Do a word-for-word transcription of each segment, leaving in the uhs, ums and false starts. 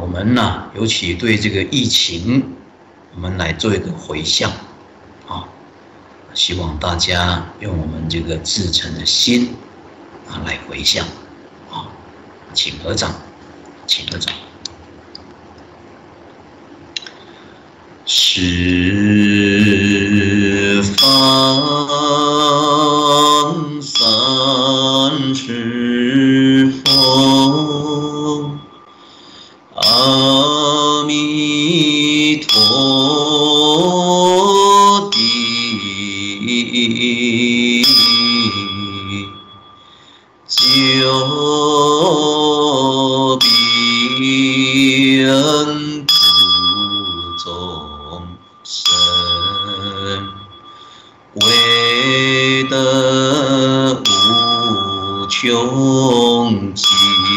我们呢，尤其对这个疫情，我们来做一个回向啊，希望大家用我们这个至诚的心啊来回向啊，请合掌，请合掌。十方三世佛，阿弥陀地，救病苦众生，为得无穷极。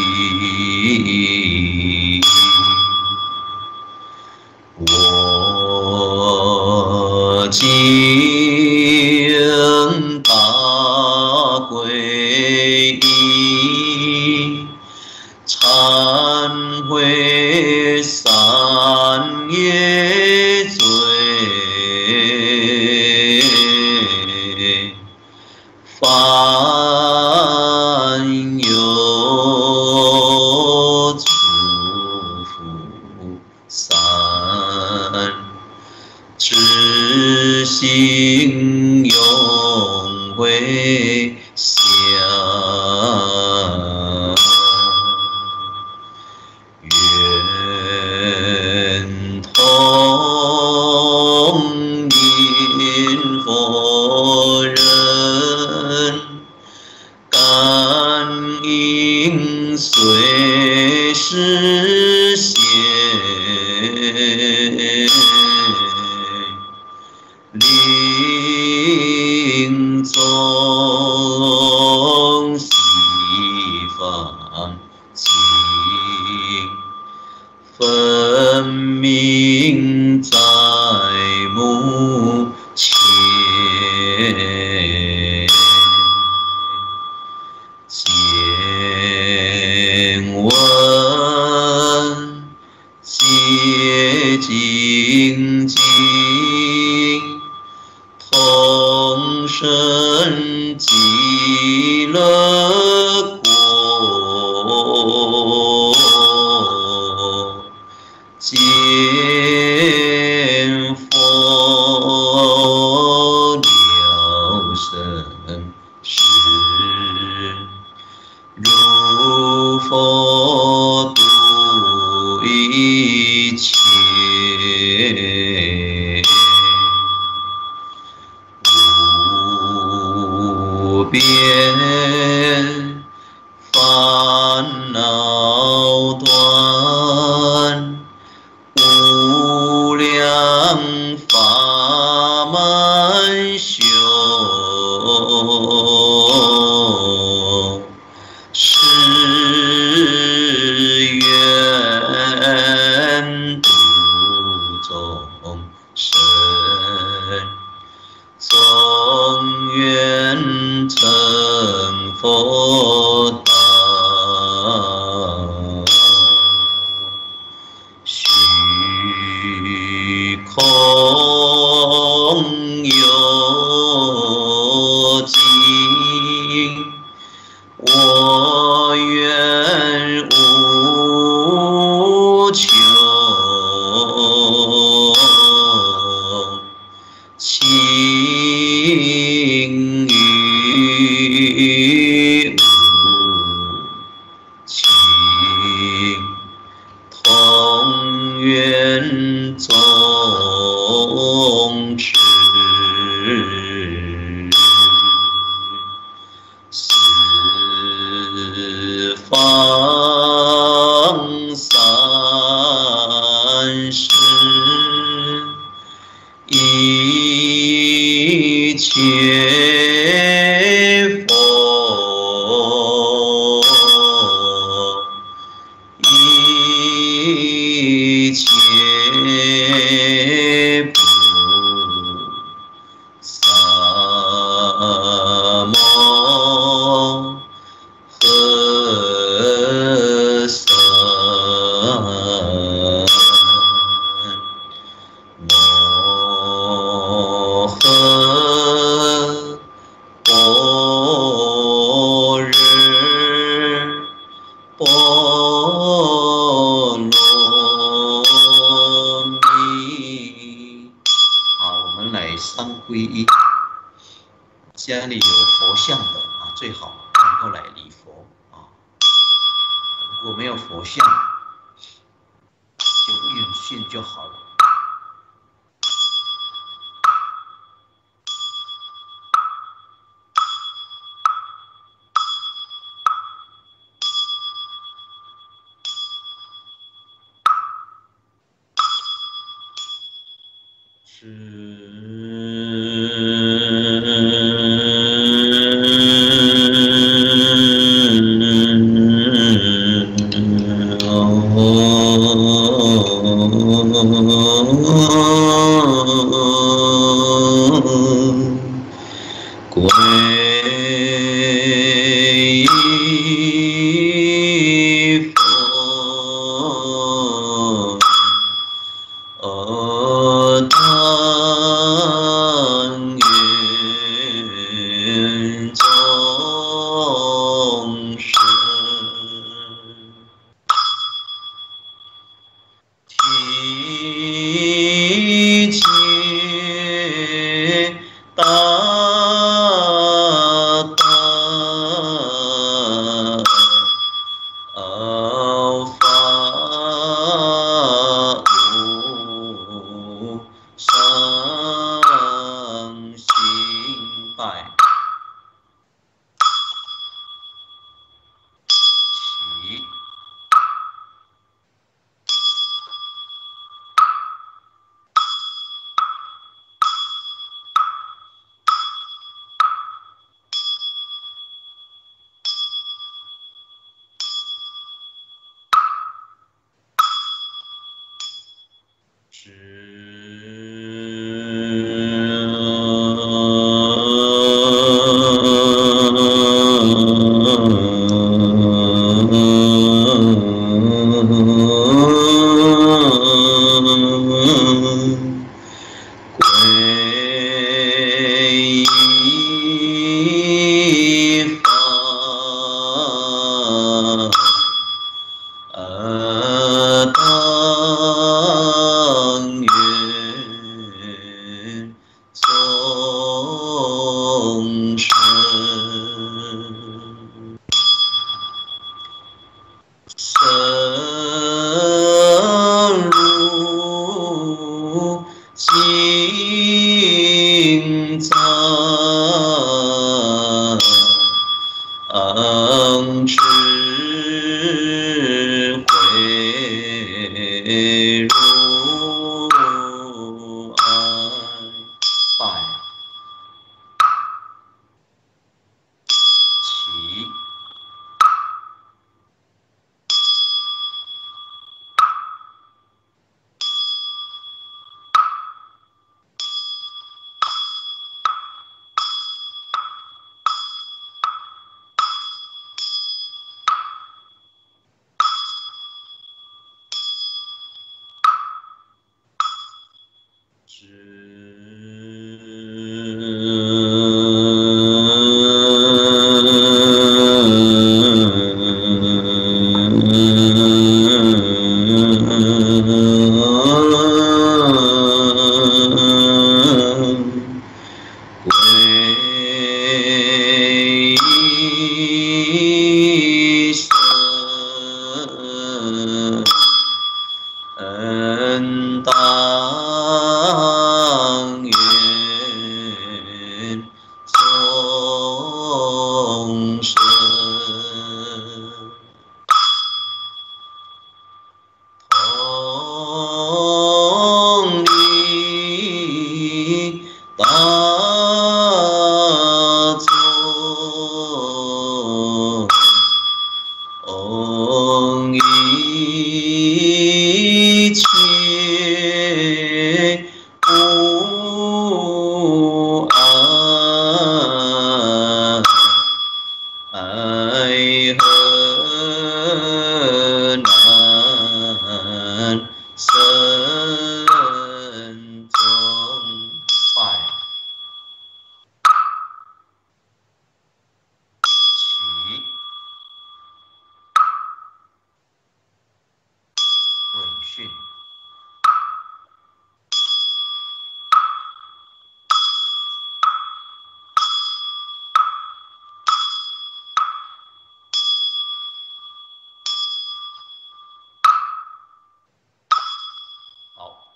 我今大皈依，忏悔三业罪，凡有诸福善，知行永回向，愿同因佛人，感应随实现，令众西方尽，分明在目前。见闻皆精进，同生极乐国，见佛了生死，如佛度一切，无边烦恼断，无量法门修，是愿度众生，总愿成佛道。虚空有尽，我愿无穷，情与无情，同愿众持。十方三世，一切佛，一切菩萨摩诃萨。 皈依。家里有佛像的啊，最好能够来礼佛啊。如果没有佛像，就运训就好了。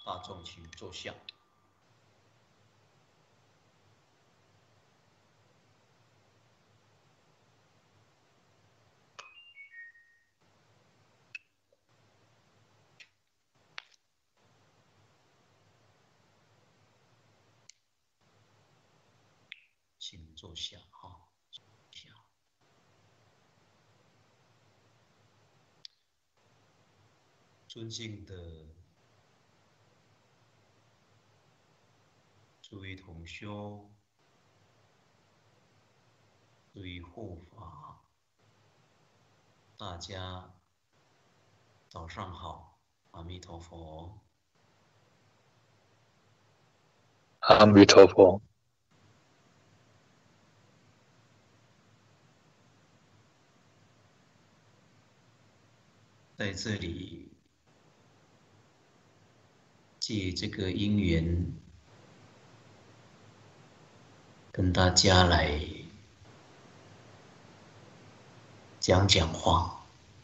大众请坐下。请坐下哈。尊敬的诸位同修、诸位护法，大家早上好，阿弥陀佛。 阿弥陀佛。 在这里，借这个因缘，跟大家来讲讲话。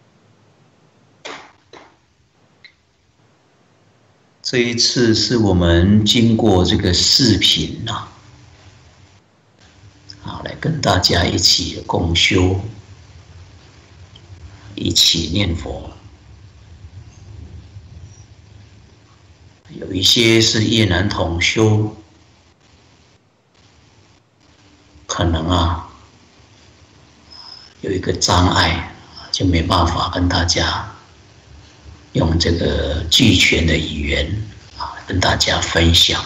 这一次是我们经过这个视频呐，啊，来跟大家一起共修，一起念佛。有一些是越南同修，可能啊有一个障碍，就没办法跟大家用这个俱全的语言啊跟大家分享。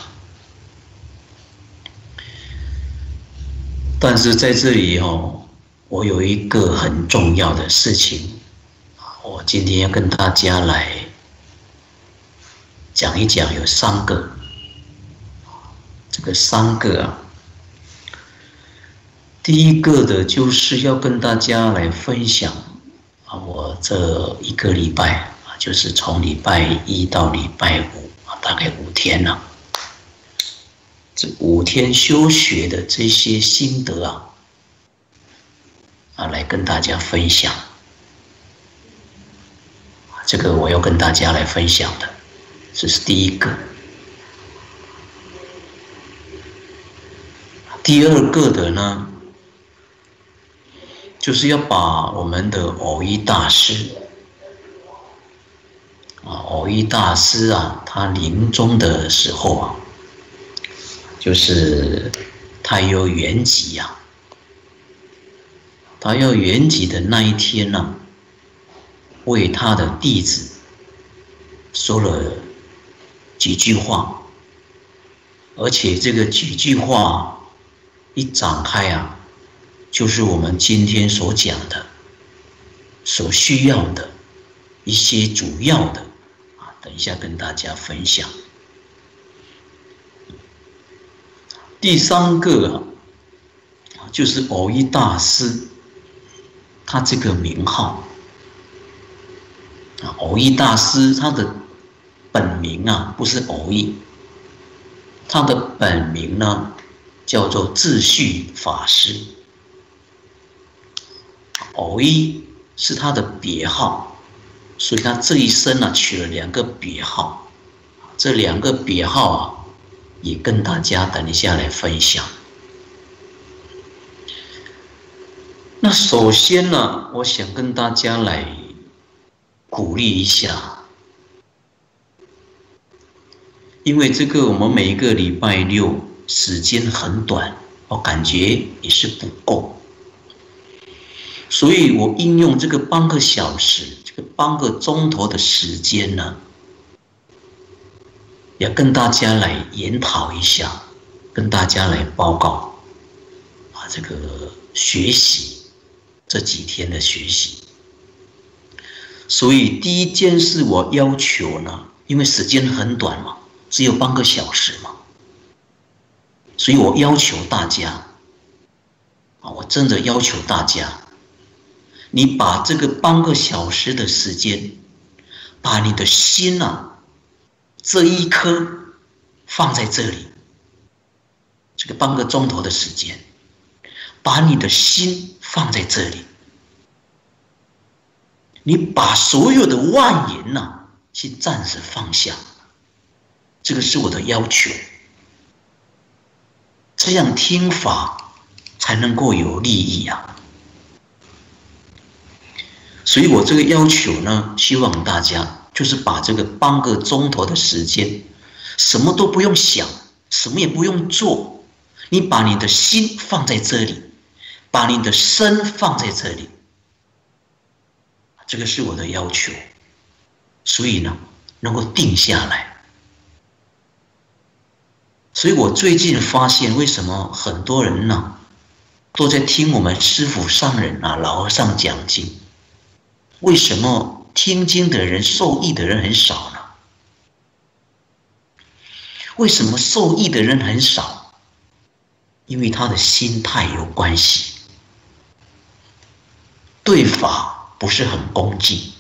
但是在这里哦，我有一个很重要的事情，我今天要跟大家来讲一讲，有三个，这个三个啊，第一个的就是要跟大家来分享啊，我这一个礼拜啊，就是从礼拜一到礼拜五啊，大概五天了，这五天修学的这些心得啊，啊，来跟大家分享，这个我要跟大家来分享的。这是第一个。第二个的呢，就是要把我们的蕅益大师啊，蕅益大师啊，他临终的时候啊，就是他要圆寂啊，他要圆寂的那一天呢、啊，为他的弟子说了几句话，而且这个几句话一展开啊，就是我们今天所讲的、所需要的一些主要的啊，等一下跟大家分享。第三个啊，就是蕅益大师，他这个名号啊，蕅益大师他的本名啊，不是蕅益，他的本名呢叫做智旭法师。蕅益是他的别号，所以他这一生啊取了两个别号，这两个别号啊也跟大家等一下来分享。那首先呢，我想跟大家来鼓励一下。因为这个我们每一个礼拜六时间很短，我感觉也是不够，所以我应用这个半个小时，这个半个钟头的时间呢，要跟大家来研讨一下，跟大家来报告啊，这个学习这几天的学习。所以第一件事我要求呢，因为时间很短嘛，只有半个小时嘛，所以我要求大家啊，我真的要求大家，你把这个半个小时的时间，把你的心啊，这一颗放在这里，这个半个钟头的时间，把你的心放在这里，你把所有的妄言呐、啊，去暂时放下。 这个是我的要求。这样听法才能够有利益啊！所以我这个要求呢，希望大家就是把这个半个钟头的时间，什么都不用想，什么也不用做，你把你的心放在这里，把你的身放在这里，这个是我的要求。所以呢，能够定下来。所以我最近发现，为什么很多人呢都在听我们师父上人啊、老和尚讲经？为什么听经的人、受益的人很少呢？为什么受益的人很少？因为他的心态有关系，对法不是很恭敬，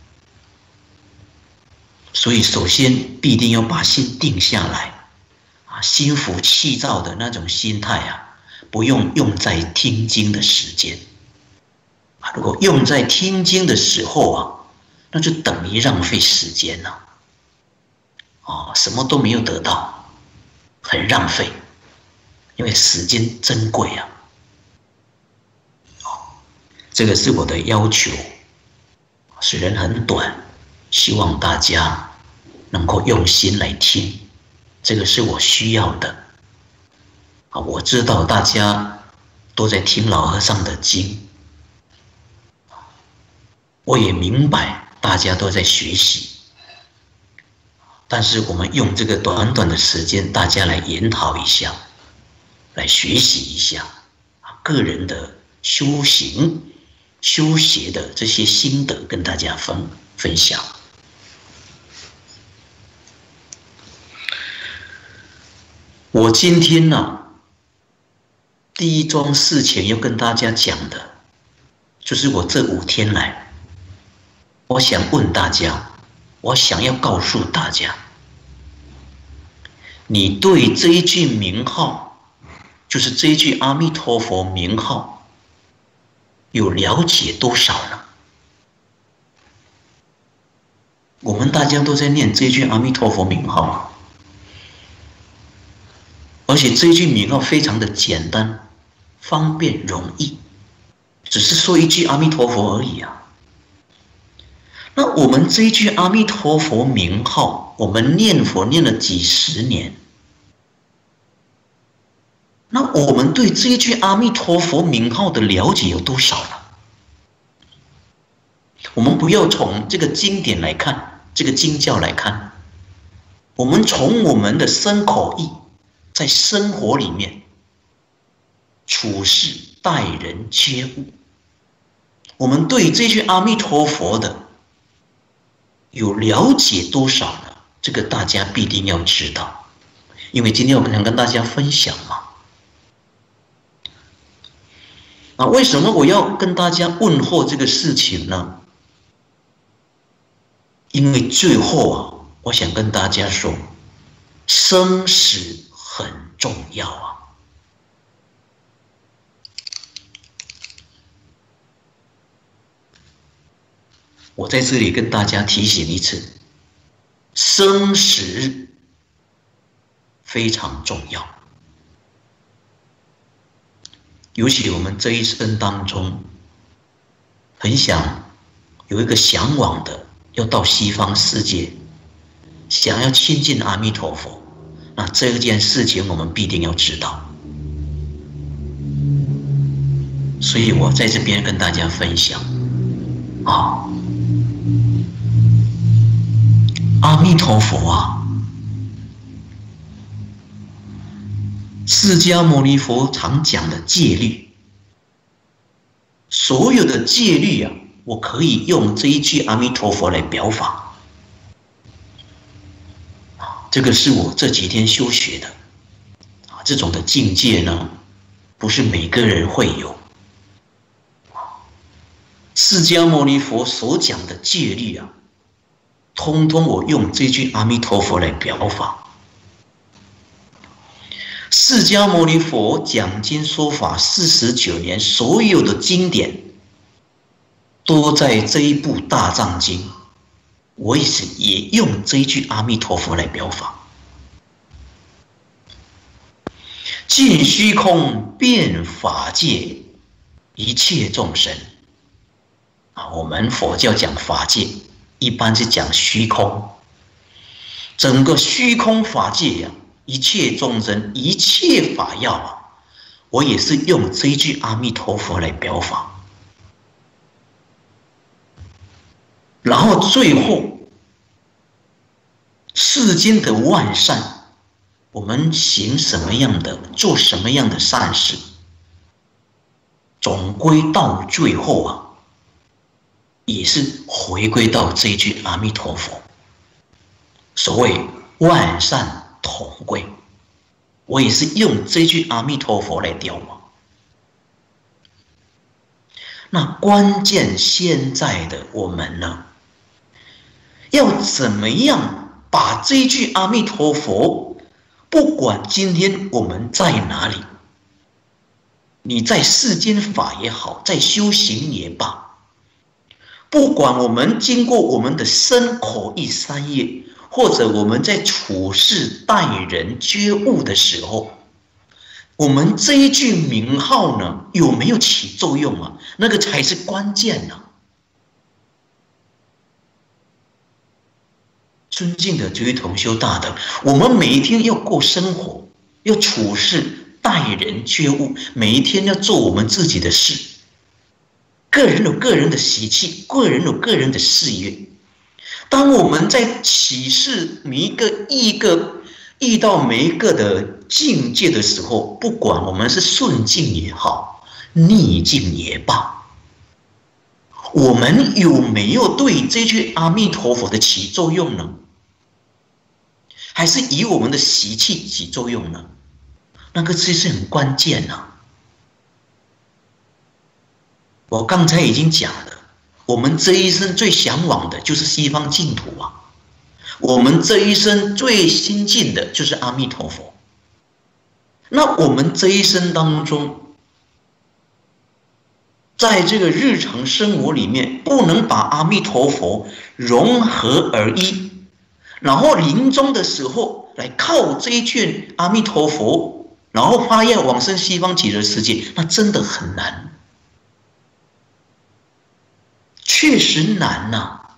所以首先必定要把心定下来。心浮气躁的那种心态啊，不用用在听经的时间。如果用在听经的时候啊，那就等于浪费时间了。哦，什么都没有得到，很浪费，因为时间珍贵啊。哦，这个是我的要求，虽然很短，希望大家能够用心来听。这个是我需要的啊！我知道大家都在听老和尚的经，我也明白大家都在学习，但是我们用这个短短的时间，大家来研讨一下，来学习一下啊，个人的修行、修学的这些心得，跟大家分分享。我今天呢、啊，第一桩事情要跟大家讲的，就是我这五天来，我想问大家，我想要告诉大家，你对这一句名号，就是这一句阿弥陀佛名号，有了解多少呢？我们大家都在念这一句阿弥陀佛名号啊。而且这一句名号非常的简单、方便、容易，只是说一句阿弥陀佛而已啊。那我们这一句阿弥陀佛名号，我们念佛念了几十年，那我们对这一句阿弥陀佛名号的了解有多少呢？我们不要从这个经典来看，这个经教来看，我们从我们的身口意，在生活里面处事待人接物，我们对这句阿弥陀佛的有了解多少呢？这个大家必定要知道，因为今天我想跟大家分享嘛。啊，为什么我要跟大家问候这个事情呢？因为最后啊，我想跟大家说，生死很重要啊！我在这里跟大家提醒一次，生死非常重要。尤其我们这一生当中，很想有一个向往的，要到西方世界，想要亲近阿弥陀佛。那这件事情我们必定要知道，所以我在这边跟大家分享啊，阿弥陀佛啊，释迦牟尼佛常讲的戒律，所有的戒律啊，我可以用这一句阿弥陀佛来表法。这个是我这几天修学的啊，这种的境界呢，不是每个人会有。释迦牟尼佛所讲的戒律啊，通通我用这句阿弥陀佛来表法。释迦牟尼佛讲经说法四十九年，所有的经典都在这一部大藏经。我也是也用这一句阿弥陀佛来表法， 尽虚空遍法界，一切众生啊，我们佛教讲法界，一般是讲虚空，整个虚空法界呀、啊，一切众生，一切法要啊，我也是用这一句阿弥陀佛来表法。然后最后，世间的万善，我们行什么样的，做什么样的善事，总归到最后啊，也是回归到这一句阿弥陀佛。所谓万善同归，我也是用这句阿弥陀佛来雕嘛。那关键现在的我们呢，要怎么样把这句阿弥陀佛，不管今天我们在哪里，你在世间法也好，在修行也罢，不管我们经过我们的身口意三业，或者我们在处事待人觉悟的时候，我们这一句名号呢，有没有起作用啊？那个才是关键啊。尊敬的诸位同修大德，我们每一天要过生活，要处事待人觉悟，每一天要做我们自己的事。个人有个人的习气，个人有个人的事业。当我们在启示每一个一个遇到每一个的境界的时候，不管我们是顺境也好，逆境也罢，我们有没有对这句阿弥陀佛的起作用呢？还是以我们的习气起作用呢？那个其实很关键啊。我刚才已经讲了，我们这一生最向往的就是西方净土啊，我们这一生最亲近的就是阿弥陀佛。那我们这一生当中，在这个日常生活里面，不能把阿弥陀佛融合而一，然后临终的时候来靠这一句阿弥陀佛，然后发愿往生西方极乐世界，那真的很难，确实难呐、啊。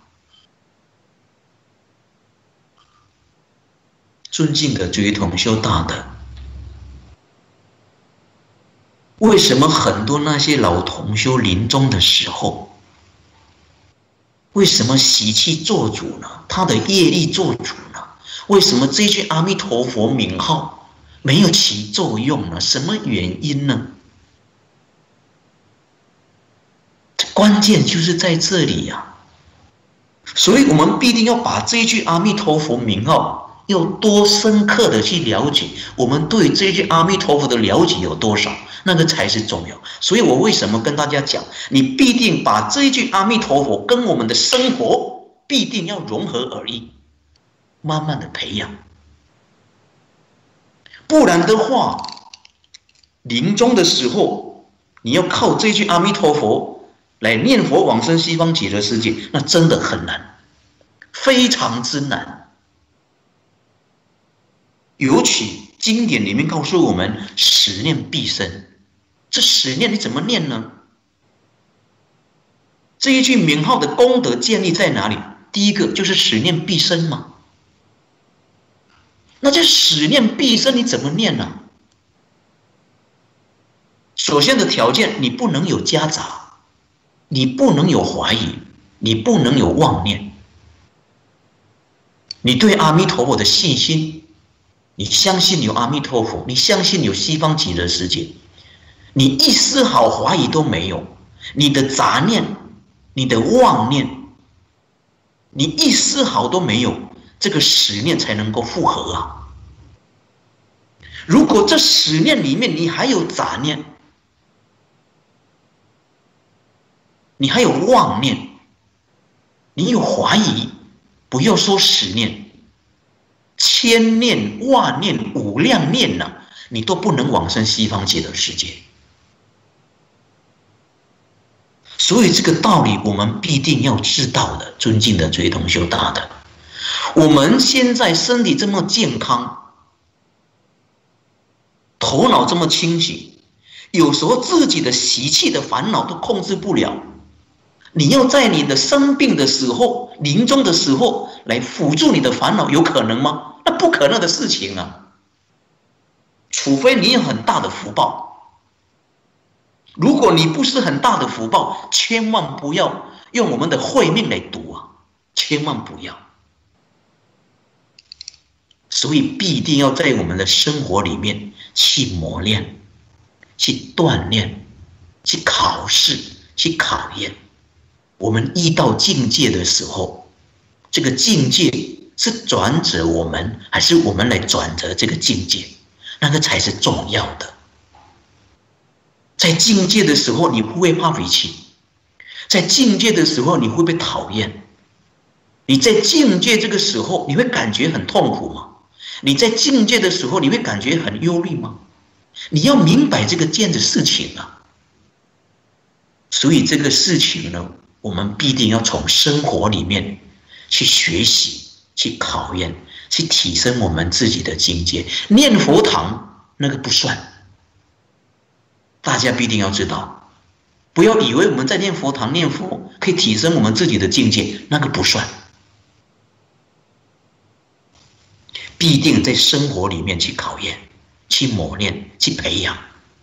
尊敬的诸位同修大德，为什么很多那些老同修临终的时候，为什么习气做主呢？他的业力做主呢？为什么这句阿弥陀佛名号没有起作用呢？什么原因呢？关键就是在这里呀、啊！所以我们必定要把这句阿弥陀佛名号要多深刻的去了解，我们对这句阿弥陀佛的了解有多少，那个才是重要。所以我为什么跟大家讲，你必定把这一句阿弥陀佛跟我们的生活必定要融合而一，慢慢的培养，不然的话，临终的时候你要靠这句阿弥陀佛来念佛往生西方极乐世界，那真的很难，非常之难。尤其经典里面告诉我们，十念必生。这十念你怎么念呢？这一句名号的功德建立在哪里？第一个就是十念必生嘛。那这十念必生你怎么念呢？首先的条件，你不能有夹杂，你不能有怀疑，你不能有妄念，你对阿弥陀佛的信心，你相信有阿弥陀佛，你相信有西方极乐世界，你一丝毫怀疑都没有，你的杂念，你的妄念，你一丝毫都没有，这个十念才能够复合啊。如果这十念里面你还有杂念，你还有妄念，你有怀疑，不要说十念，千念万念无量念呢、啊，你都不能往生西方极乐世界。所以这个道理我们必定要知道的，尊敬的诸位同修大德，我们现在身体这么健康， 头脑这么清醒，有时候自己的习气的烦恼都控制不了，你要在你的生病的时候、临终的时候来辅助你的烦恼，有可能吗？那不可能的事情啊！除非你有很大的福报。如果你不是很大的福报，千万不要用我们的慧命来读啊！千万不要。所以必定要在我们的生活里面去磨练、去锻炼、去考试、去考验。我们遇到境界的时候，这个境界是转折我们，还是我们来转折这个境界？那个才是重要的。在境界的时候，你不会发脾气；在境界的时候，你会被讨厌。你在境界这个时候，你会感觉很痛苦吗？你在境界的时候，你会感觉很忧虑吗？你要明白这个件的事情啊。所以这个事情呢，我们必定要从生活里面去学习、去考验、去提升我们自己的境界。念佛堂那个不算，大家必定要知道，不要以为我们在念佛堂念佛可以提升我们自己的境界，那个不算。必定在生活里面去考验、去磨练、去培养，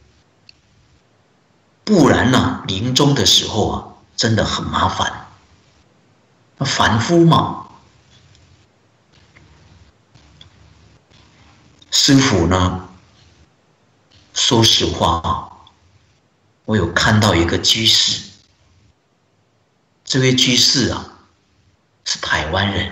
不然呢、啊，临终的时候啊，真的很麻烦。凡夫嘛，师父呢，说实话啊，我有看到一个居士，这位居士啊，是台湾人。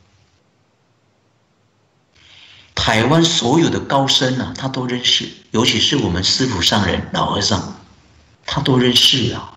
台湾所有的高僧啊，他都认识，尤其是我们师父上人老和尚，他都认识啊。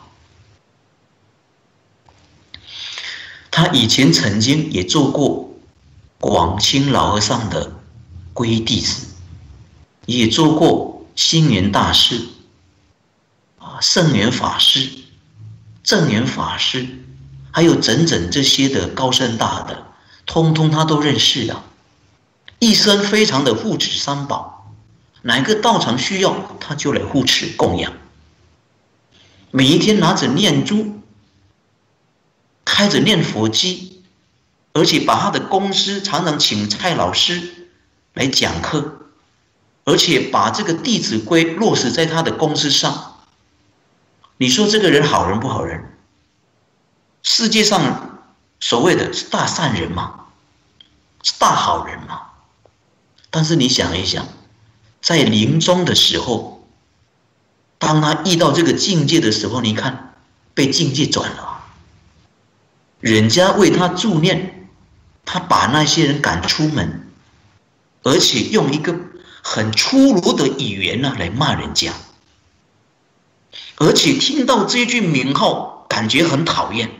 他以前曾经也做过广清老和尚的皈依弟子，也做过星云大师、啊圣严法师、正言法师，还有整整这些的高僧大德，通通他都认识啊。一生非常的护持三宝，哪个道场需要他就来护持供养，每一天拿着念珠，开着念佛机，而且把他的公司常常请蔡老师来讲课，而且把这个《弟子规》落实在他的公司上。你说这个人好人不好人？世界上所谓的是大善人嘛，是大好人嘛。但是你想一想，在临终的时候，当他遇到这个境界的时候，你看被境界转了，人家为他助念，他把那些人赶出门，而且用一个很粗鲁的语言呢来骂人家，而且听到这句名号感觉很讨厌。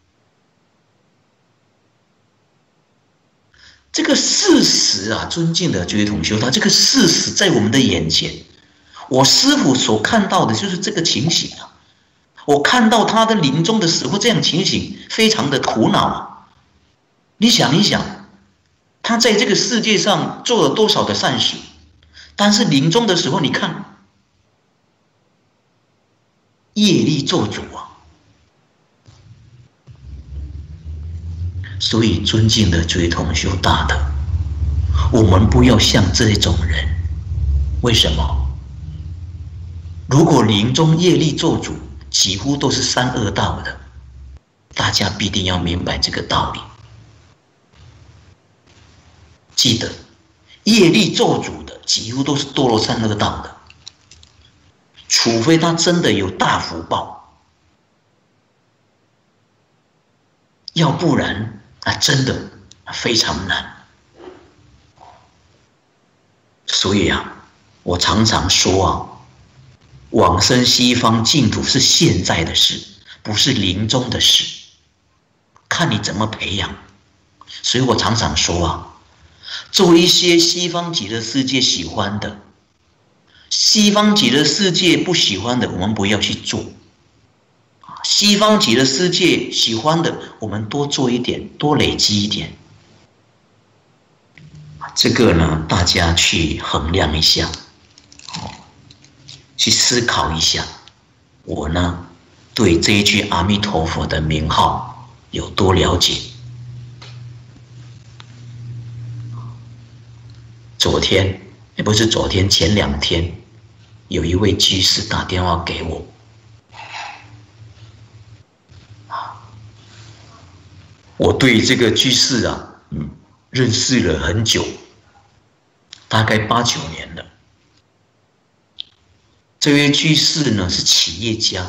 这个事实啊，尊敬的诸位同修，他这个事实在我们的眼前，我师父所看到的就是这个情形啊。我看到他的临终的时候这样情形，非常的苦恼啊。你想一想，他在这个世界上做了多少的善事，但是临终的时候，你看业力做主啊。所以尊敬的诸位同修大德，我们不要像这种人。为什么？如果临终业力做主，几乎都是三恶道的，大家必定要明白这个道理。记得业力做主的几乎都是堕落三恶道的，除非他真的有大福报，要不然啊，真的非常难。所以啊，我常常说啊，往生西方净土是现在的事，不是临终的事，看你怎么培养。所以我常常说啊，做一些西方极乐世界喜欢的，西方极乐世界不喜欢的，我们不要去做。西方极乐世界喜欢的，我们多做一点，多累积一点。这个呢，大家去衡量一下。 去思考一下，我呢对这一句阿弥陀佛的名号有多了解。昨天也不是昨天，前两天有一位居士打电话给我，我对这个居士啊，嗯，认识了很久，大概八九年了。这位居士呢是企业家，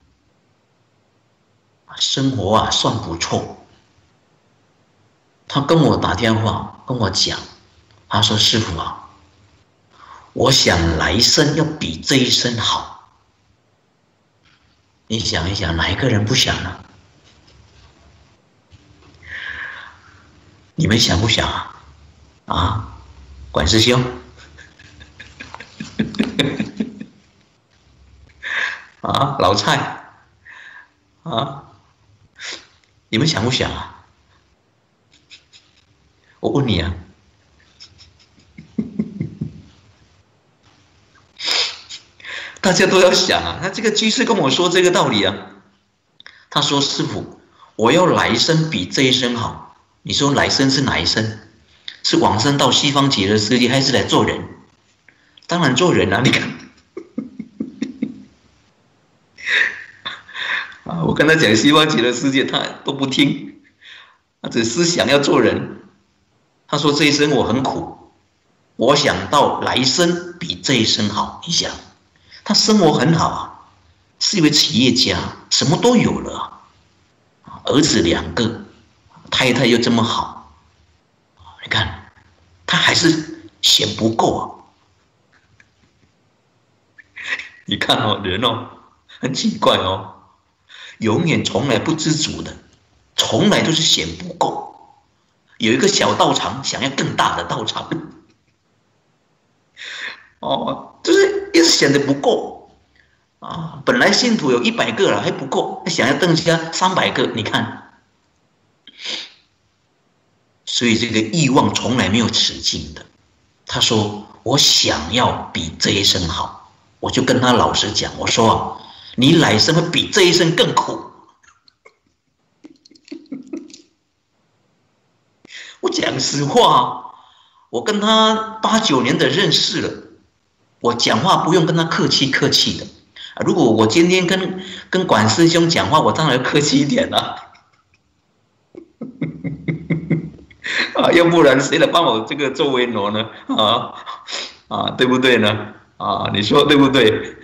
生活啊算不错。他跟我打电话跟我讲，他说：“师父啊，我想来生要比这一生好。”你想一想，哪一个人不想呢？你们想不想啊？啊，管师兄，啊，老蔡，啊，你们想不想啊？我问你啊，大家都要想啊。那这个居士跟我说这个道理啊，他说：“师父，我要来生比这一生好。”你说来生是哪一生？是往生到西方极乐世界，还是来做人？当然做人啊！你看，啊，我跟他讲西方极乐世界，他都不听，他只是想要做人。他说这一生我很苦，我想到来生比这一生好。你想，他生活很好啊，是一位企业家，什么都有了啊，儿子两个。太太又这么好，你看，他还是嫌不够啊！你看哦，人哦，很奇怪哦，永远从来不知足的，从来都是嫌不够。有一个小道场，想要更大的道场，哦，就是一直嫌得不够啊！本来信徒有一百个了，还不够，想要增加三百个，你看。所以这个欲望从来没有止境的。他说：“我想要比这一生好。”我就跟他老实讲，我说：“啊，你来生会比这一生更苦。”我讲实话，我跟他八九年的认识了，我讲话不用跟他客气客气的。如果我今天跟跟管师兄讲话，我当然要客气一点了。啊，要不然谁来帮我这个做维罗呢？啊啊，对不对呢？啊，你说对不对？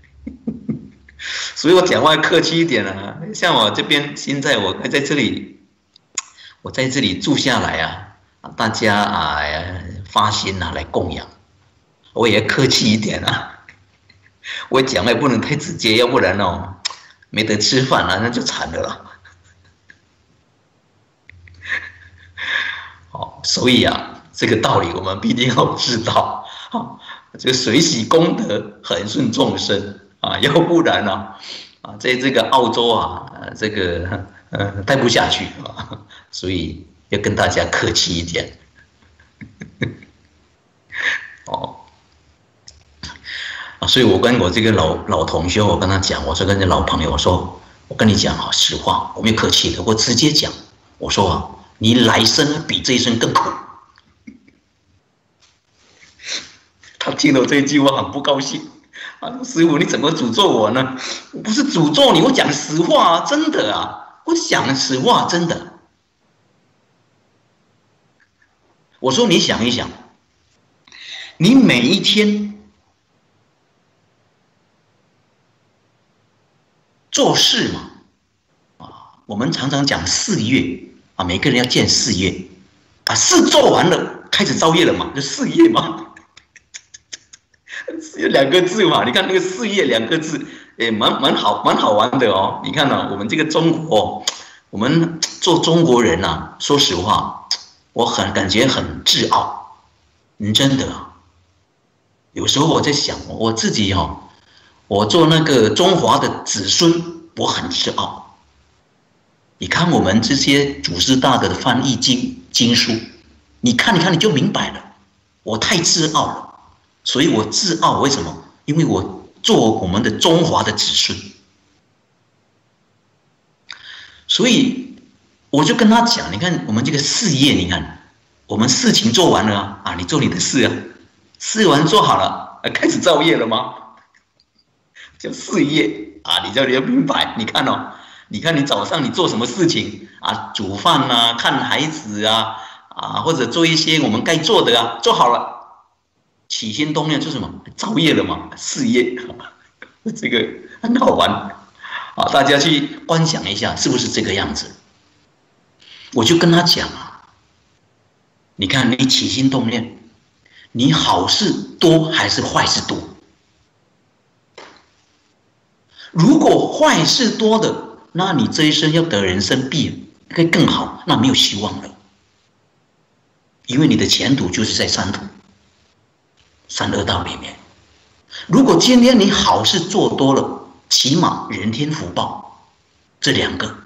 所以我讲话客气一点啊。像我这边现在我在这里，我在这里住下来啊，大家啊发心啊来供养，我也客气一点啊。我讲话也不能太直接，要不然哦没得吃饭了，那就惨了啦。所以啊，这个道理我们必定要知道啊。这个随喜功德，恒顺众生啊，要不然呢、啊，啊，在这个澳洲啊，这个呃待不下去啊，所以要跟大家客气一点。哦，啊，所以我跟我这个老老同学，我跟他讲，我说跟这老朋友，我说我跟你讲啊，实话，我没有客气的，我直接讲，我说啊。你来生比这一生更苦。他听了这句话很不高兴啊！师父，你怎么诅咒我呢？我不是诅咒你，我讲实话啊，真的啊，我讲实话，真的。我说你想一想，你每一天做事嘛，啊，我们常常讲事业。啊，每个人要建事业，把事做完了，开始造业了嘛，就事业嘛，事业两个字嘛，你看那个事业两个字，也蛮蛮好，蛮好玩的哦。你看啊，我们这个中国，我们做中国人啊，说实话，我很感觉很自傲，嗯，真的啊。有时候我在想，我自己哦，我做那个中华的子孙，我很自傲。你看我们这些祖师大德的翻译经经书，你看你看你就明白了，我太自傲了，所以我自傲为什么？因为我做我们的中华的子孙。所以我就跟他讲，你看我们这个事业，你看我们事情做完了啊，啊你做你的事啊，事完做好了，啊、开始造业了吗？叫事业啊，你叫你要明白，你看哦，你看你早上你做什么事情啊，煮饭啊，看孩子啊，啊或者做一些我们该做的啊，做好了，起心动念做什么？造业了嘛，事业，这个很好玩啊，大家去观想一下，是不是这个样子？我就跟他讲啊，你看你起心动念，你好事多还是坏事多？如果坏事多的，那你这一生要得人生必会更好，那没有希望了，因为你的前途就是在三途、三恶道里面。如果今天你好事做多了，起码人天福报这两个，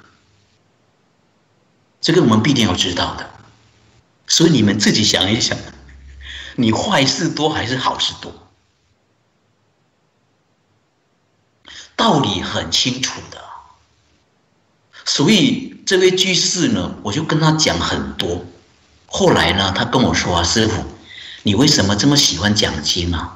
这个我们必定要知道的。所以你们自己想一想，你坏事多还是好事多？道理很清楚的。所以这位居士呢，我就跟他讲很多。后来呢，他跟我说啊，师父，你为什么这么喜欢讲经啊？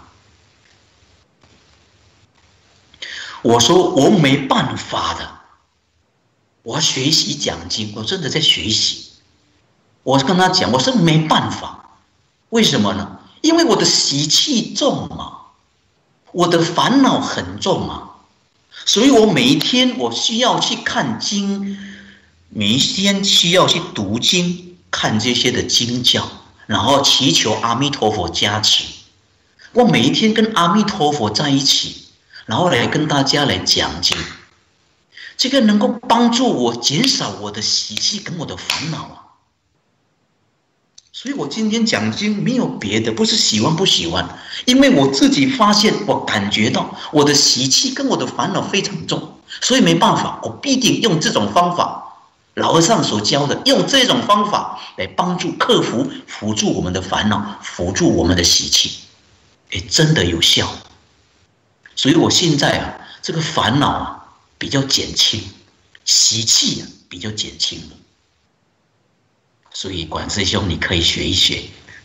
我说我没办法的，我要学习讲经，我真的在学习。我跟他讲，我说没办法，为什么呢？因为我的习气重嘛，我的烦恼很重嘛，所以我每一天我需要去看经，每一天需要去读经，看这些的经教，然后祈求阿弥陀佛加持。我每一天跟阿弥陀佛在一起，然后来跟大家来讲经，这个能够帮助我减少我的习气跟我的烦恼啊。所以我今天讲经没有别的，不是喜欢不喜欢，因为我自己发现，我感觉到我的习气跟我的烦恼非常重，所以没办法，我必定用这种方法，老和尚所教的，用这种方法来帮助克服、辅助我们的烦恼，辅助我们的习气，哎，真的有效。所以我现在啊，这个烦恼啊比较减轻，习气啊比较减轻了。所以管师兄，你可以学一学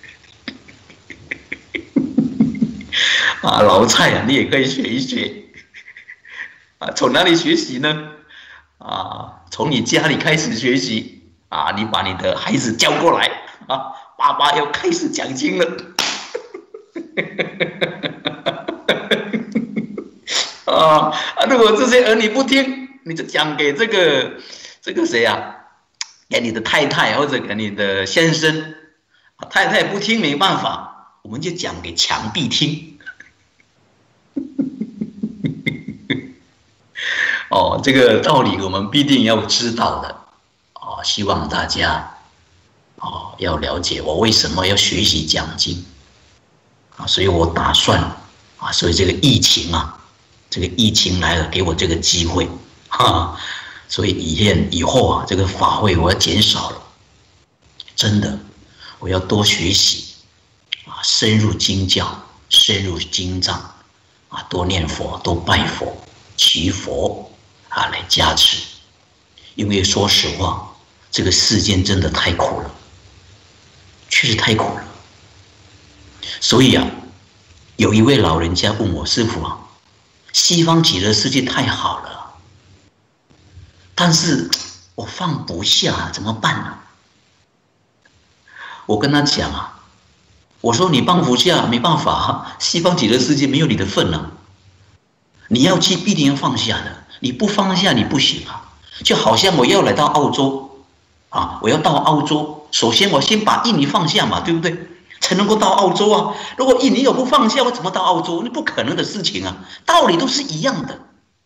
啊，老蔡啊，你也可以学一学啊。从哪里学习呢？啊，从你家里开始学习啊。你把你的孩子叫过来啊，爸爸要开始讲经了啊。如果这些儿女不听，你就讲给这个这个谁啊？给你的太太或者给你的先生，太太不听没办法，我们就讲给墙壁听。哦，这个道理我们必定要知道的。哦，希望大家哦要了解我为什么要学习讲经啊，所以我打算啊，所以这个疫情啊，这个疫情来了，给我这个机会哈。所以以前以后啊，这个法会我要减少了，真的，我要多学习啊，深入经教，深入经藏啊，多念佛，多拜佛，祈佛啊，来加持。因为说实话，这个世间真的太苦了，确实太苦了。所以啊，有一位老人家问我师父啊，西方极乐世界太好了。但是我放不下，怎么办呢？我跟他讲啊，我说你放不下没办法，西方极乐世界没有你的份啊，你要去必定要放下的，你不放下你不行啊。就好像我要来到澳洲啊，我要到澳洲，首先我先把印尼放下嘛，对不对？才能够到澳洲啊。如果印尼我不放下，我怎么到澳洲？那不可能的事情啊，道理都是一样的。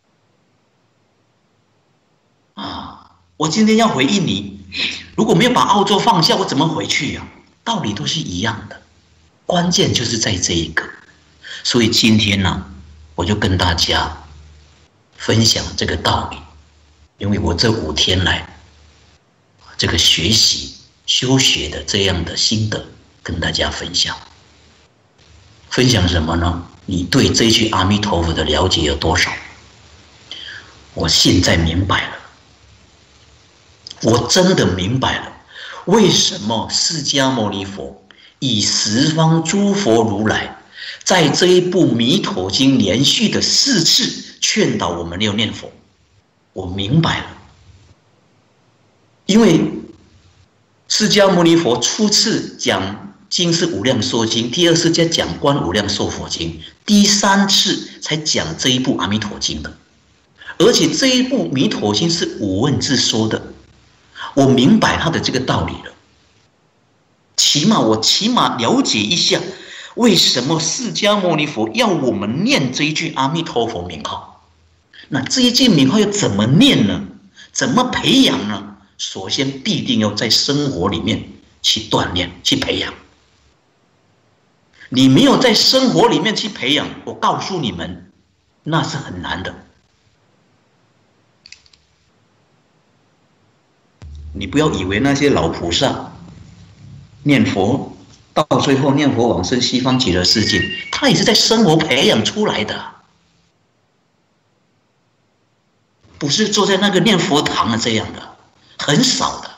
啊，我今天要回印尼，如果没有把澳洲放下，我怎么回去呀？道理都是一样的，关键就是在这一个。所以今天呢，我就跟大家分享这个道理，因为我这五天来这个学习修学的这样的心得跟大家分享。 分享什么呢？你对这句阿弥陀佛的了解有多少？我现在明白了，我真的明白了，为什么释迦牟尼佛以十方诸佛如来在这一部《弥陀经》连续的四次劝导我们要念佛。我明白了，因为释迦牟尼佛初次讲经是《无量寿经》，第二次在讲《观无量寿佛经》，第三次才讲这一部《阿弥陀经》的。而且这一部《弥陀经》是五问自说的，我明白他的这个道理了。起码我起码了解一下，为什么释迦牟尼佛要我们念这一句阿弥陀佛名号？那这一句名号要怎么念呢？怎么培养呢？首先必定要在生活里面去锻炼、去培养。你没有在生活里面去培养，我告诉你们，那是很难的。你不要以为那些老菩萨念佛到最后念佛往生西方极乐世界，他也是在生活培养出来的，不是坐在那个念佛堂啊这样的，很少的。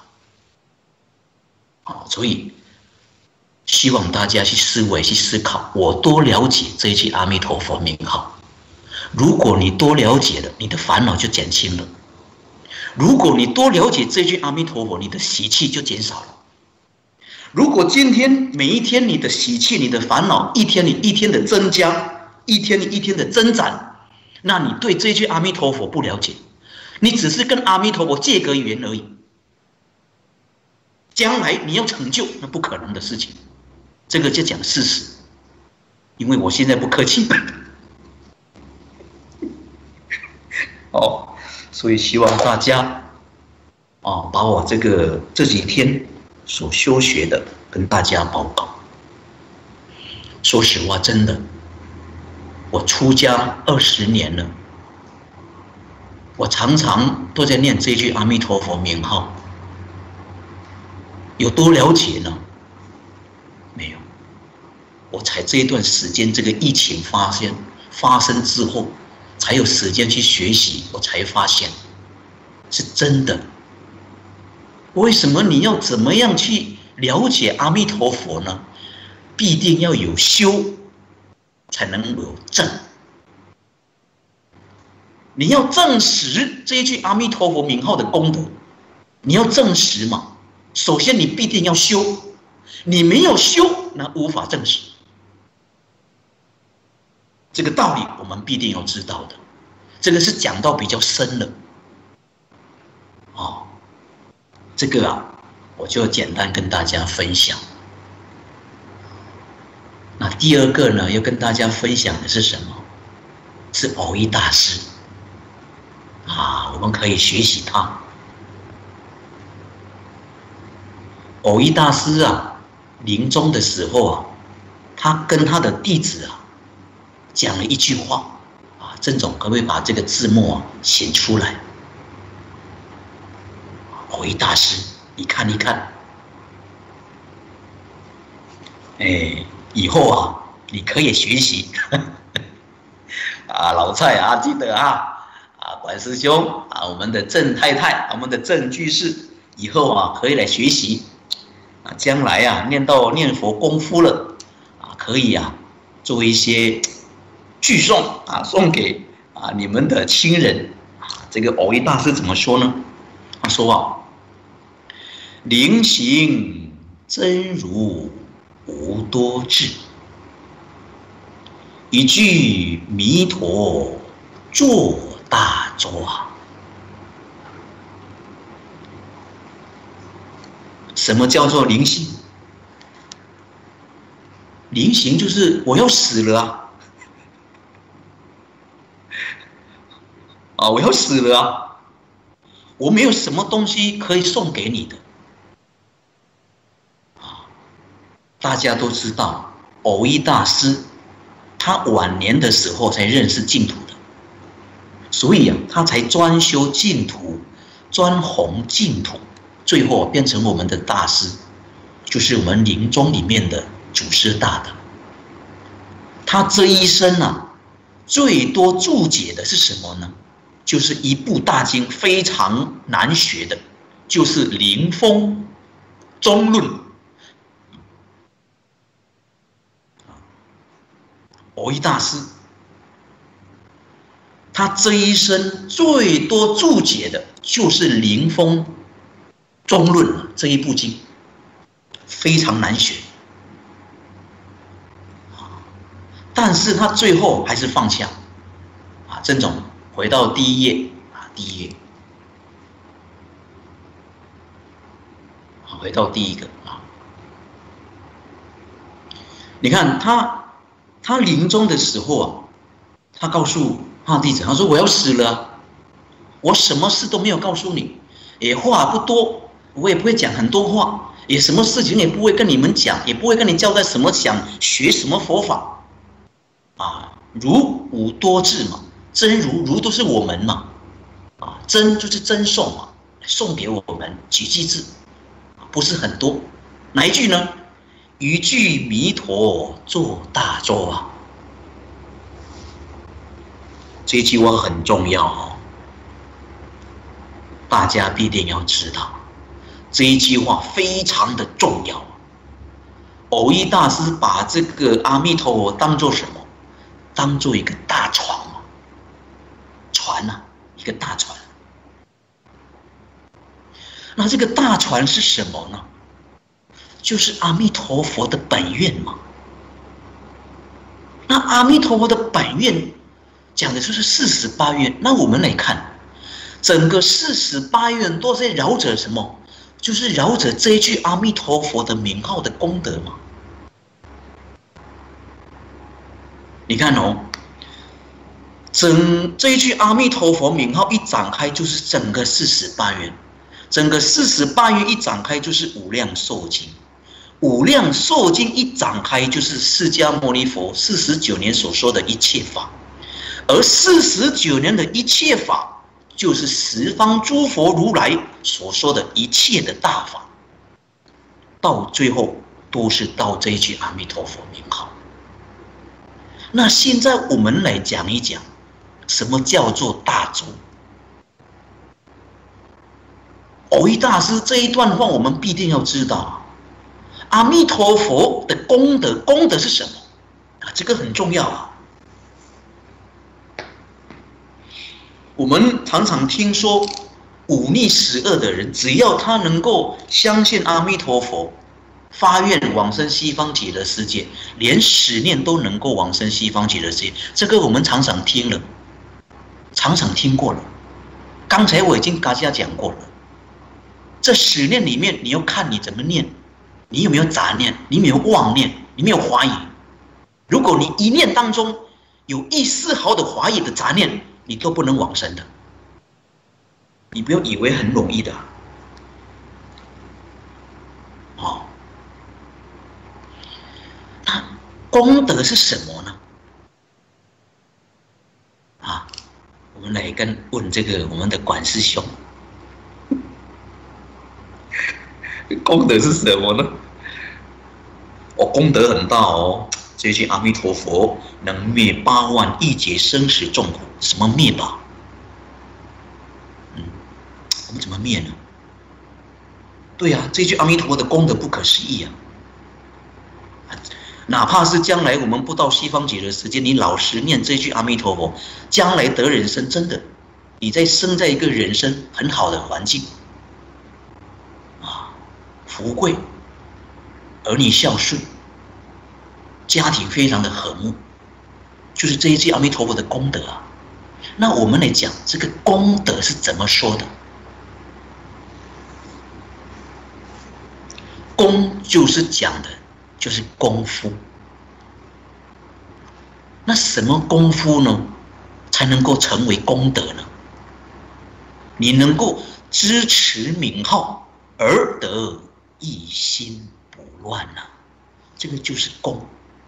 好，所以希望大家去思维、去思考，我多了解这一句阿弥陀佛名号。如果你多了解了，你的烦恼就减轻了。如果你多了解这句阿弥陀佛，你的习气就减少了。如果今天每一天你的习气、你的烦恼，一天你一天的增加，一天你一天的增长，那你对这句阿弥陀佛不了解，你只是跟阿弥陀佛借个缘而已。将来你要成就，那不可能的事情。这个就讲事实，因为我现在不客气。哦。所以希望大家啊，把我这个这几天所修学的跟大家报告。说实话，真的，我出家二十年了，我常常都在念这句阿弥陀佛名号，有多了解呢？没有，我才这一段时间，这个疫情发生发生之后。才有时间去学习，我才发现是真的。为什么你要怎么样去了解阿弥陀佛呢？必定要有修，才能有证。你要证实这一句阿弥陀佛名号的功德，你要证实嘛，首先你必定要修，你没有修，那无法证实。这个道理我们必定要知道的，这个是讲到比较深了，哦，这个啊，我就简单跟大家分享。那第二个呢，要跟大家分享的是什么？是蕅益大师啊，我们可以学习他。蕅益大师啊，临终的时候啊，他跟他的弟子啊。讲了一句话啊，郑总可不可以把这个字幕啊写出来？蕅益大师，你看一看，哎，以后啊你可以学习啊，老蔡啊，记得啊啊，管师兄啊，我们的郑太太，我们的郑居士，以后啊可以来学习啊，将来啊念到念佛功夫了啊，可以啊做一些。具送啊，送给啊你们的亲人啊。这个蕅益大师怎么说呢？他说啊，灵行真如无多智，一句弥陀做大作啊。什么叫做灵行？灵行就是我要死了啊。啊，我要死了啊！我没有什么东西可以送给你的。啊，大家都知道，蕅益大师他晚年的时候才认识净土的，所以啊，他才专修净土，专弘净土，最后变成我们的大师，就是我们临终里面的祖师大德。 他这一生啊，最多注解的是什么呢？就是一部大经，非常难学的，就是《灵峰中论》。蕅益大师，他这一生最多注解的就是《灵峰中论》这一部经，非常难学。但是他最后还是放下，啊，郑总回到第一页啊，第一页，啊，回到第一个啊，你看他，他临终的时候啊，他告诉他弟子，他说我要死了、啊，我什么事都没有告诉你，也话不多，我也不会讲很多话，也什么事情也不会跟你们讲，也不会跟你交代什么想学什么佛法。啊，如无多智嘛，真如如都是我们嘛，啊，真就是真颂嘛，送给我们几句字，不是很多，哪一句呢？一句弥陀做大咒啊，这句话很重要哦，大家必定要知道，这一句话非常的重要。蕅益大师把这个阿弥陀佛当作什么？当做一个大船嘛，船啊，一个大船。那这个大船是什么呢？就是阿弥陀佛的本愿嘛。那阿弥陀佛的本愿讲的就是四十八愿。那我们来看，整个四十八愿都在绕着什么？就是绕着这一句阿弥陀佛的名号的功德嘛。你看哦，整这一句阿弥陀佛名号一展开，就是整个四十八愿；整个四十八愿一展开，就是无量寿经；无量寿经一展开，就是释迦牟尼佛四十九年所说的一切法；而四十九年的一切法，就是十方诸佛如来所说的一切的大法。到最后，都是到这一句阿弥陀佛名号。那现在我们来讲一讲，什么叫做大咒？蕅益大师这一段话，我们必定要知道。阿弥陀佛的功德，功德是什么？啊，这个很重要啊。我们常常听说忤逆十恶的人，只要他能够相信阿弥陀佛，发愿往生西方极乐世界，连十念都能够往生西方极乐世界。这个我们常常听了，常常听过了。刚才我已经跟大家讲过了。这十念里面，你要看你怎么念，你有没有杂念，你有没有妄念，你没有怀疑。如果你一念当中有一丝毫的怀疑的杂念，你都不能往生的。你不要以为很容易的。哦。那功德是什么呢？啊，我们来跟问这个我们的管师兄，功德是什么呢？哦，功德很大哦。这句阿弥陀佛能灭八万亿劫生死众苦，什么灭法？嗯，我们怎么灭呢？对呀、啊，这句阿弥陀佛的功德不可思议啊！哪怕是将来我们不到西方极乐世界，你老实念这句阿弥陀佛，将来得人生，真的，你在生在一个人生很好的环境，啊，福贵，儿女孝顺，家庭非常的和睦，就是这一句阿弥陀佛的功德啊。那我们来讲这个功德是怎么说的？功就是讲的，就是功夫。那什么功夫呢，才能够成为功德呢？你能够支持名号而得一心不乱呢、啊？这个就是功。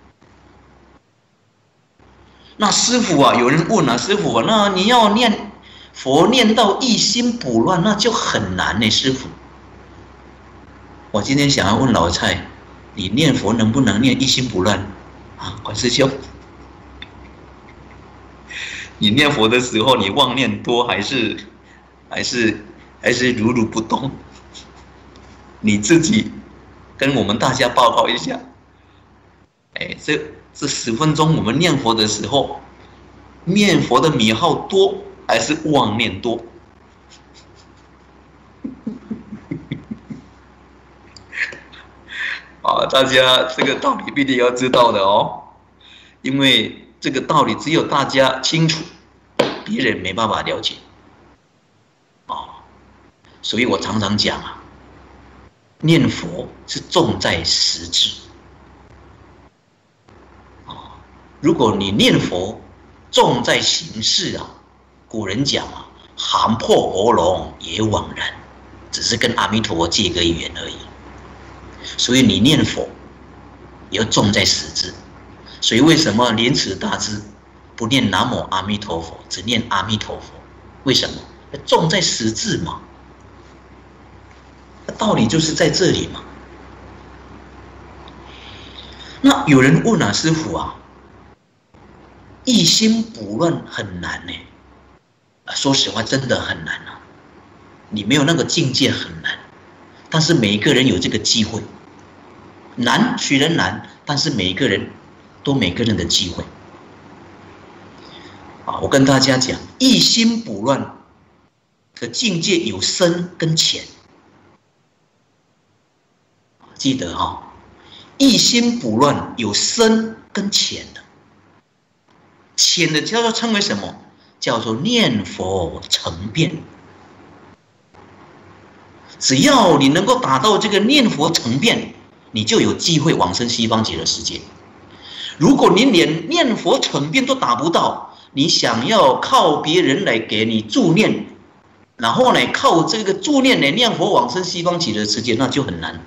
那师父啊，有人问啊，师父啊，那你要念佛念到一心不乱，那就很难呢，师父。我今天想要问老蔡，你念佛能不能念一心不乱啊？管师兄， 你念佛的时候，你妄念多还是还是还是如如不动？你自己跟我们大家报告一下。哎，这这十分钟我们念佛的时候，念佛的名号多还是妄念多？啊，大家这个道理必定要知道的哦，因为这个道理只有大家清楚，别人没办法了解。哦，所以我常常讲啊，念佛是重在实质。如果你念佛重在形式啊，古人讲啊，喊破喉咙也枉然，只是跟阿弥陀佛借个缘而已。所以你念佛也要重在实质。所以为什么莲池大师不念南无阿弥陀佛，只念阿弥陀佛？为什么？重在实质嘛。道理就是在这里嘛。那有人问啊，师父啊，一心不乱很难呢。说实话，真的很难啊。你没有那个境界很难，但是每一个人有这个机会。难虽然难，但是每一个人都每个人的机会。啊，我跟大家讲，一心不乱的境界有深跟浅。记得哈、哦，一心不乱有深跟浅的。浅的叫做称为什么？叫做念佛成变。只要你能够达到这个念佛成变，你就有机会往生西方极乐世界。如果你连念佛成变都达不到，你想要靠别人来给你助念，然后呢靠这个助念来念佛往生西方极乐世界，那就很难。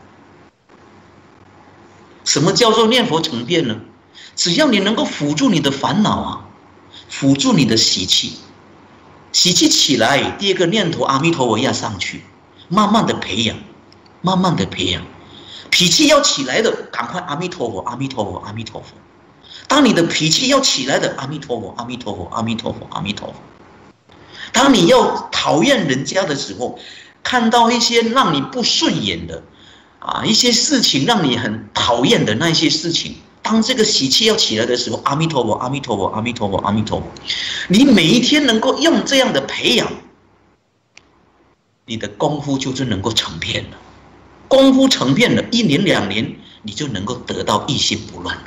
什么叫做念佛成变呢？只要你能够辅助你的烦恼啊，辅助你的习气，习气起来，第二个念头阿弥陀佛要上去，慢慢的培养，慢慢的培养。脾气要起来的，赶快阿弥陀佛，阿弥陀佛，阿弥陀佛。当你的脾气要起来的，阿弥陀佛，阿弥陀佛，阿弥陀佛，阿弥陀佛。当你要讨厌人家的时候，看到一些让你不顺眼的啊，一些事情让你很讨厌的那些事情，当这个喜气要起来的时候，阿弥陀佛，阿弥陀佛，阿弥陀佛，阿弥陀佛。你每一天能够用这样的培养，你的功夫就是能够成片了。功夫成片了，一年两年，你就能够得到一心不乱了。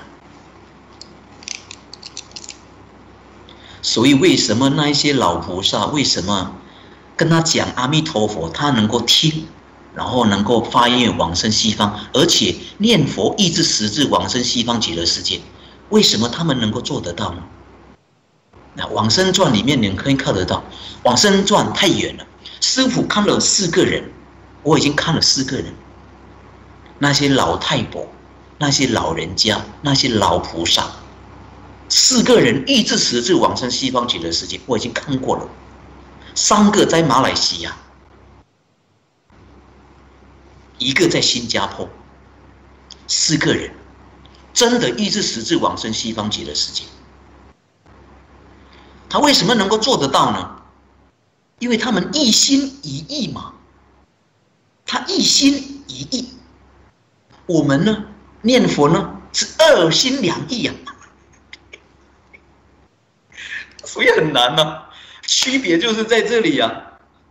所以为什么那一些老菩萨，为什么跟他讲阿弥陀佛，他能够听，然后能够发愿往生西方，而且念佛意志实质往生西方极乐世界？为什么他们能够做得到呢？那往生传里面你可以看得到，往生传太远了，师父看了四个人，我已经看了四个人。那些老太婆，那些老人家，那些老菩萨，四个人意志实质往生西方极乐世界，我已经看过了。三个在马来西亚，一个在新加坡，四个人真的意志实质往生西方极乐世界。他为什么能够做得到呢？因为他们一心一意嘛，他一心一意。我们呢，念佛呢是二心两意啊，所以很难啊，区别就是在这里啊。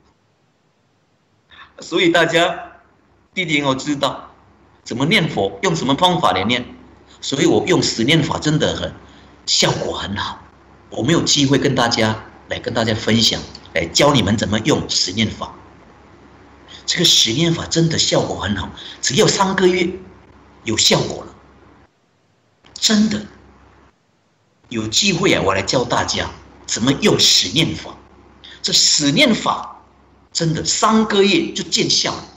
所以大家必定要知道怎么念佛，用什么方法来念。所以我用十念法真的很效果很好，我没有机会跟大家来跟大家分享，来教你们怎么用十念法。这个十念法真的效果很好，只要三个月有效果了，真的有机会啊！我来教大家怎么用十念法。这十念法真的三个月就见效了。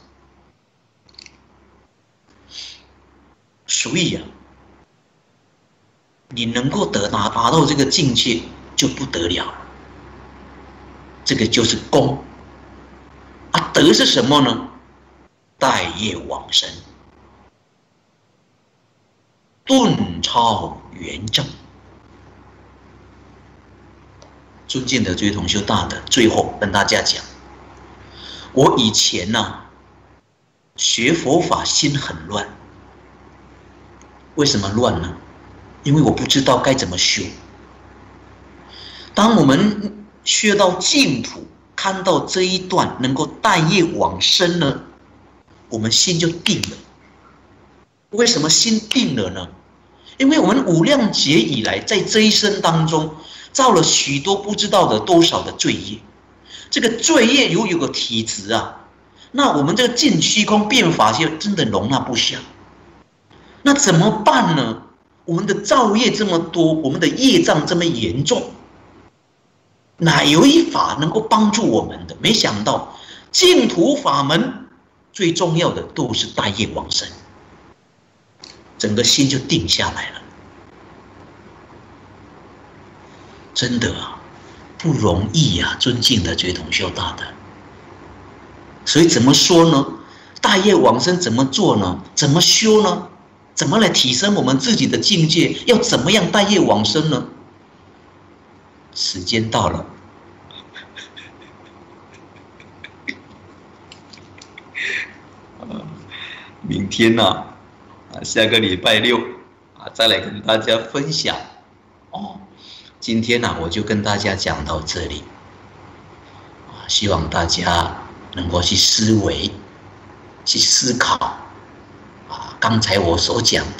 所以啊，你能够得达达到这个境界就不得了了。这个就是功啊，德是什么呢？待业往生，顿超圆正。 尊敬的追同修大德，最后跟大家讲，我以前呢、啊、学佛法心很乱，为什么乱呢？因为我不知道该怎么修。当我们学到净土，看到这一段能够带业往生呢，我们心就定了。为什么心定了呢？因为我们无量劫以来，在这一生当中造了许多不知道的多少的罪业，这个罪业如有个体质啊，那我们这个尽虚空变法界真的容纳不下。那怎么办呢？我们的造业这么多，我们的业障这么严重，哪有一法能够帮助我们的？没想到净土法门最重要的都是带业往生，整个心就定下来了。真的啊，不容易啊，尊敬的觉同修大德。所以怎么说呢？带业往生怎么做呢？怎么修呢？怎么来提升我们自己的境界？要怎么样带业往生呢？时间到了，明天呢、啊？啊，下个礼拜六啊，再来跟大家分享哦。今天呢、啊，我就跟大家讲到这里啊，希望大家能够去思维、去思考啊，刚才我所讲的，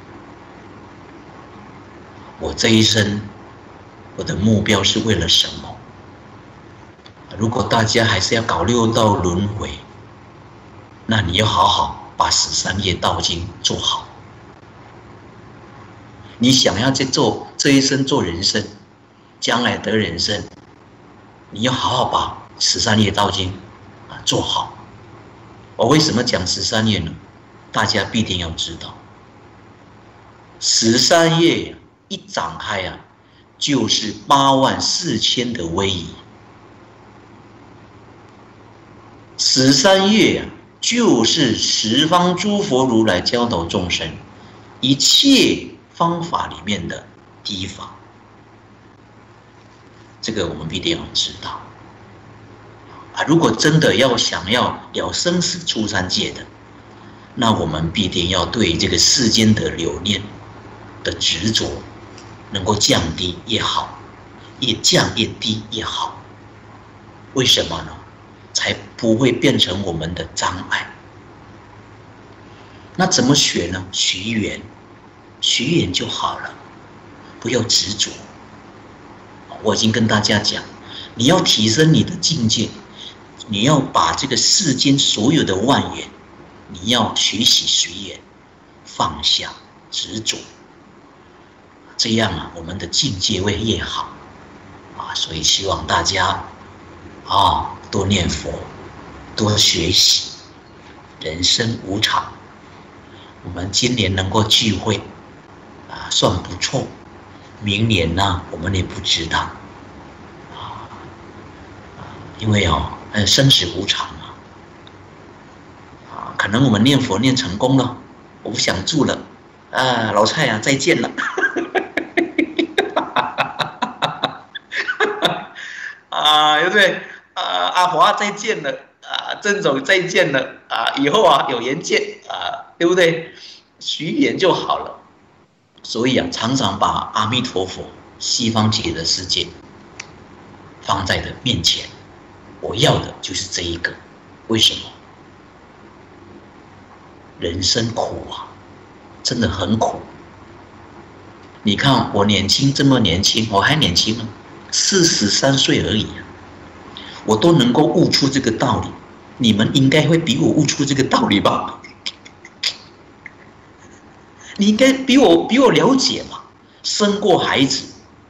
我这一生我的目标是为了什么？如果大家还是要搞六道轮回，那你要好好把十三业道经做好。你想要去做这一生做人生，将来得人生，你要好好把十三业道经啊做好。我为什么讲十三业呢？大家必定要知道，十三业一展开啊，就是八万四千的威仪。十三业啊，就是十方诸佛如来教导众生一切方法里面的第一法，这个我们必定要知道啊。如果真的要想要了生死出三界的，那我们必定要对这个世间的留念的执着能够降低越好，越降越低越好。为什么呢？才不会变成我们的障碍。那怎么学呢？随缘，随缘就好了，不要执着。我已经跟大家讲，你要提升你的境界，你要把这个世间所有的万缘，你要学习随缘，放下执着，这样啊，我们的境界会越好啊。所以希望大家啊，多念佛，多学习。人生无常，我们今年能够聚会啊，算不错。明年呢，我们也不知道啊，因为哦，呃，生死无常嘛，啊，可能我们念佛念成功了，我不想住了，啊，老蔡啊，再见了，啊，对不对？啊，阿华再见了，啊，郑总再见了，啊，以后啊有缘见，啊，对不对？随缘就好了。所以啊，常常把阿弥陀佛、西方极乐世界放在的面前，我要的就是这一个。为什么？人生苦啊，真的很苦。你看我年轻，这么年轻，我还年轻呢，四十三岁而已啊，我都能够悟出这个道理，你们应该会比我悟出这个道理吧？你应该比我比我了解嘛，生过孩子，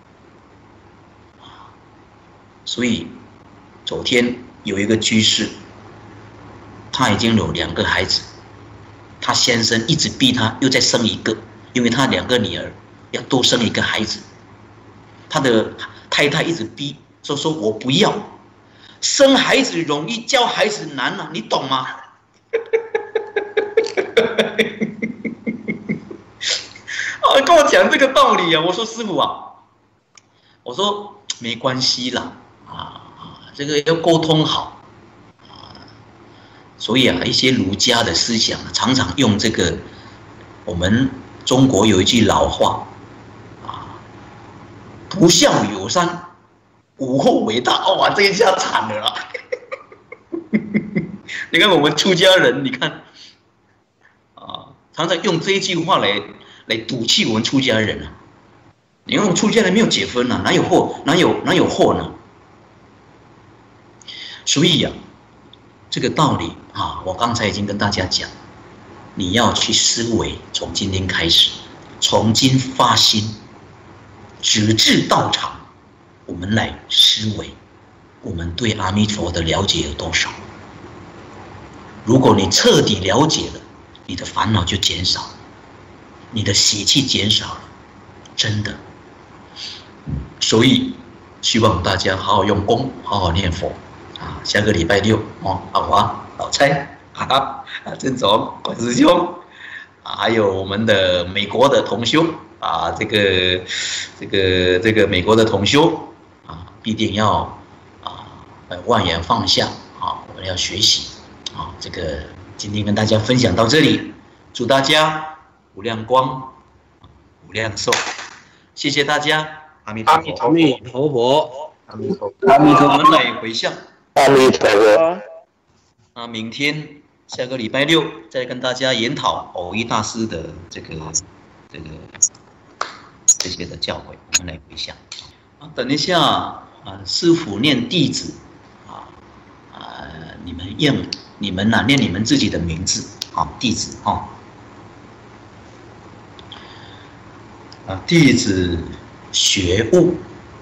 所以昨天有一个居士，他已经有两个孩子，他先生一直逼他又再生一个，因为他两个女儿要多生一个孩子，他的太太一直逼说说我不要，生孩子容易教孩子难啊，你懂吗？啊，跟我讲这个道理啊！我说师父啊，我说没关系啦，啊，这个要沟通好，啊，所以啊，一些儒家的思想常常用这个，我们中国有一句老话，啊，不孝有三，无后为大。哇，这一下惨了啦！你看我们出家人，你看，啊，常常用这一句话来来赌气我们出家人啊。你看我们出家人没有结婚啊，哪有祸？哪有哪有祸呢？所以呀、啊，这个道理啊，我刚才已经跟大家讲，你要去思维，从今天开始，从今发心，直至道场，我们来思维，我们对阿弥陀佛的了解有多少？如果你彻底了解了，你的烦恼就减少了，你的习气减少了，真的。所以希望大家好好用功，好好念佛啊！下个礼拜六哦，好啊，老蔡啊，郑总、关师兄啊，还有我们的美国的同修啊，这个这个这个美国的同修啊，必定要啊万言放下啊，我们要学习啊。这个今天跟大家分享到这里，祝大家无量光、无量寿，谢谢大家。阿弥陀佛， 阿弥陀佛， 阿弥陀佛， 阿弥陀佛，我们来回向。 阿弥陀佛。 啊，明天下个礼拜六再跟大家研讨藕益大师的这个这个这些的教诲，我们来回向。啊，等一下啊，师父念弟子啊啊，你们念你们呐、啊，念你们自己的名字啊，弟子啊啊，弟子。觉悟、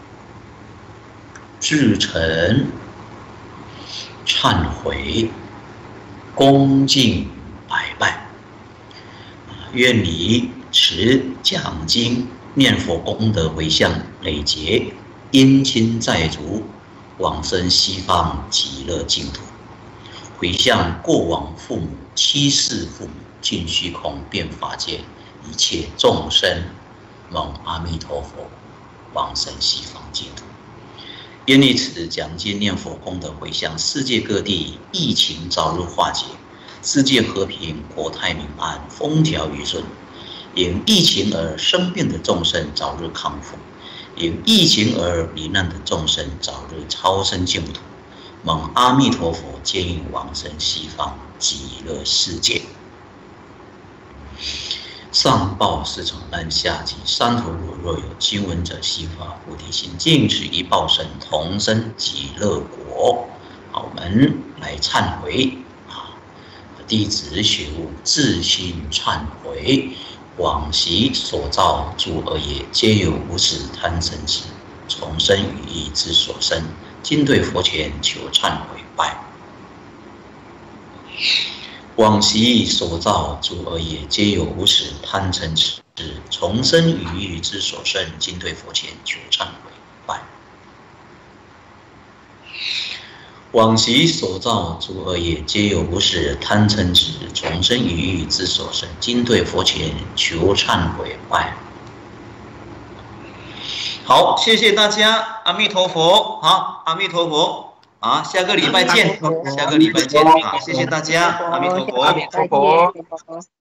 至诚、忏悔、恭敬拜拜，愿你持讲经、念佛功德回向累劫，冤亲债主，往生西方极乐净土。回向过往父母、七世父母，尽虚空遍法界一切众生，蒙阿弥陀佛往生西方净土。愿以此讲经念佛功德回向，世界各地疫情早日化解，世界和平，国泰民安，风调雨顺。因疫情而生病的众生早日康复，因疫情而罹难的众生早日超生净土。蒙阿弥陀佛接引往生西方极乐世界。上报四重恩，下济三途苦。若有经闻者，悉发菩提心，尽此一报身，同生极乐国。好，我们来忏悔啊！弟子觉悟，自心忏悔，往昔所造诸恶业，皆有无始贪嗔痴，从生语意之所生。今对佛前求忏悔拜。往昔所造诸恶业，皆有无始贪嗔痴，从生语意之所生。今对佛前求忏悔拜。往昔所造诸恶业，皆有无始贪嗔痴，从生语意之所生。今对佛前求忏悔拜。好，谢谢大家，阿弥陀佛，好，阿弥陀佛，啊，下个礼拜见，下个礼拜见啊，谢谢大家，阿弥陀佛， 阿弥陀佛。